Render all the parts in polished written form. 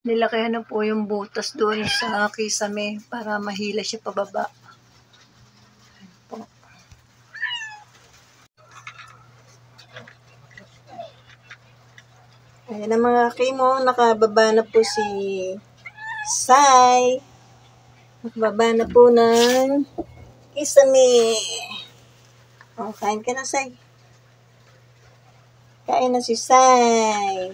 Nilakihan na po yung butas doon sa kisame para mahila siya pababa. Ayan ang mga kimo, nakababa na po si Sai. Nakababa na po ng kisame. O, kain ka na, Sai. Kain na si Sai.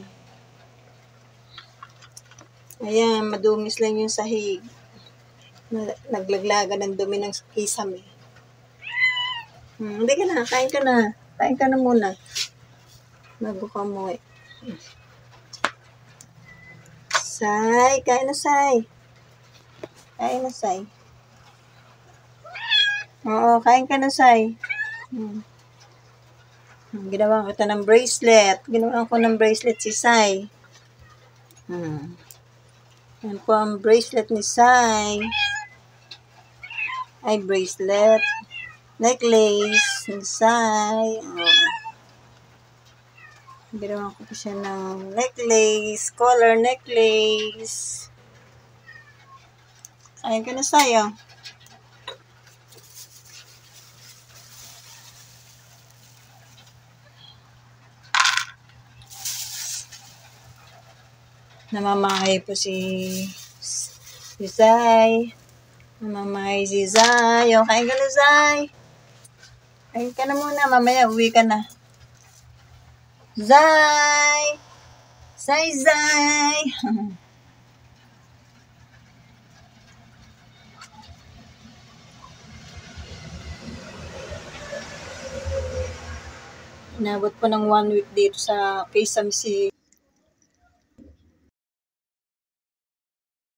Ayan, madumis lang yung sahig. Naglaglaga ng dumi ng kisame. Hindi ka na, kain ka na. Kain ka na muna. Bago ka umuwi. Sai, kain na, Sai. Kain na, Sai. Oo, kain ka na, Sai. Ginawa kita ng bracelet. Ginawa ko ng bracelet si Sai. Yan po ang bracelet ni Sai. Ay, bracelet. Necklace ni Sai. Ginawa ko po siya ng necklace. Collar necklace. Kain ka na, Sai, oh. Namamahay po si Zai. Namamahay si Zai. O, kain ka na, Zai. Kain ka na muna. Mamaya, uwi ka na. Zai! Zai! Inabot po ng 1 week dito sa Kisame si